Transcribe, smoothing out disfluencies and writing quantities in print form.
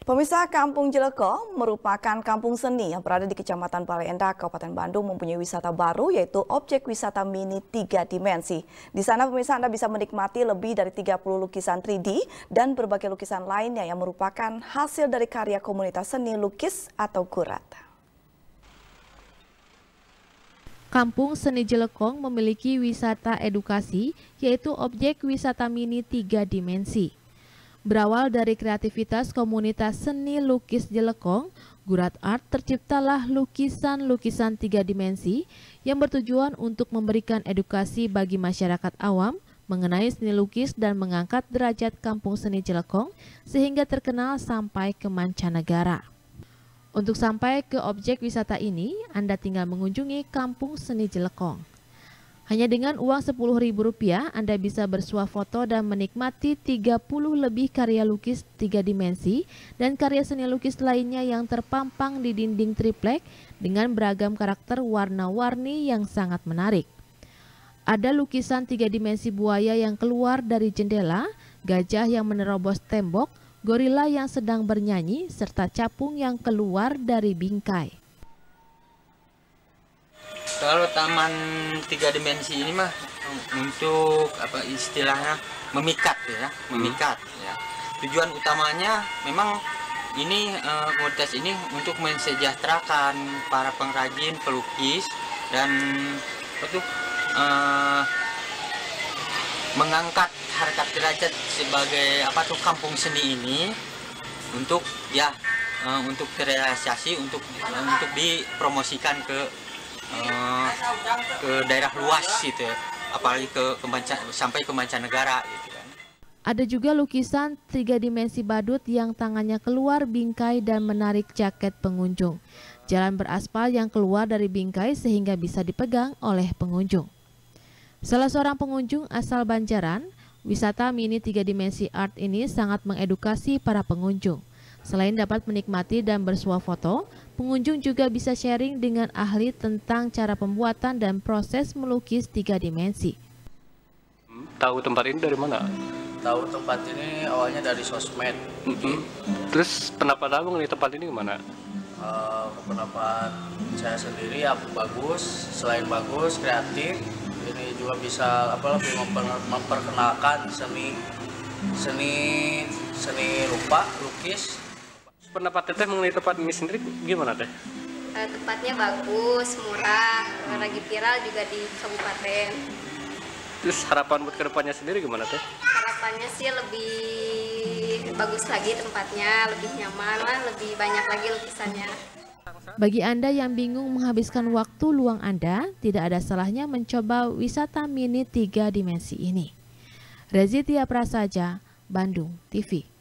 Pemirsa, Kampung Jeleko merupakan kampung seni yang berada di Kecamatan Balai Endah, Kabupaten Bandung, mempunyai wisata baru yaitu objek wisata mini 3 dimensi. Di sana pemirsa Anda bisa menikmati lebih dari 30 lukisan 3D dan berbagai lukisan lainnya yang merupakan hasil dari karya komunitas seni lukis atau gurat. Kampung Seni Jelekong memiliki wisata edukasi yaitu objek wisata mini 3 dimensi. Berawal dari kreativitas komunitas seni lukis Jelekong, Gurat Art terciptalah lukisan-lukisan 3 dimensi yang bertujuan untuk memberikan edukasi bagi masyarakat awam mengenai seni lukis dan mengangkat derajat Kampung Seni Jelekong sehingga terkenal sampai ke mancanegara. Untuk sampai ke objek wisata ini, Anda tinggal mengunjungi Kampung Seni Jelekong. Hanya dengan uang Rp10.000, Anda bisa bersuah foto dan menikmati 30 lebih karya lukis 3 dimensi dan karya seni lukis lainnya yang terpampang di dinding triplek dengan beragam karakter warna-warni yang sangat menarik. Ada lukisan 3 dimensi buaya yang keluar dari jendela, gajah yang menerobos tembok, gorila yang sedang bernyanyi, serta capung yang keluar dari bingkai. Kalau taman 3 dimensi ini mah untuk apa istilahnya memikat ya. Tujuan utamanya memang ini komunitas ini untuk mensejahterakan para pengrajin, pelukis dan mengangkat harkat derajat sebagai kampung seni ini untuk untuk terrealisasi untuk dipromosikan ke daerah luas gitu ya, apalagi sampai ke mancanegara gitu kan. Ada juga lukisan 3 dimensi badut yang tangannya keluar bingkai dan menarik jaket pengunjung. Jalan beraspal yang keluar dari bingkai sehingga bisa dipegang oleh pengunjung. Salah seorang pengunjung asal Banjaran, wisata mini 3 dimensi art ini sangat mengedukasi para pengunjung. Selain dapat menikmati dan bersuah foto, pengunjung juga bisa sharing dengan ahli tentang cara pembuatan dan proses melukis 3 dimensi. Tahu tempat ini dari mana? Tahu tempat ini awalnya dari sosmed. Terus pendapat abang di tempat ini gimana? Pendapat saya sendiri bagus, selain bagus, kreatif. Ini juga bisa lebih memperkenalkan seni rupa, lukis. Pendapat Teteh mengenai tempat ini sendiri gimana Teh? Tempatnya bagus, murah, lagi viral juga di kabupaten. Terus harapan buat kedepannya sendiri gimana Teh? Harapannya sih lebih bagus lagi tempatnya, lebih nyaman lah, lebih banyak lagi lukisannya. Bagi Anda yang bingung menghabiskan waktu luang Anda, tidak ada salahnya mencoba wisata mini 3 dimensi ini. Rezitia Prasaja, Bandung TV.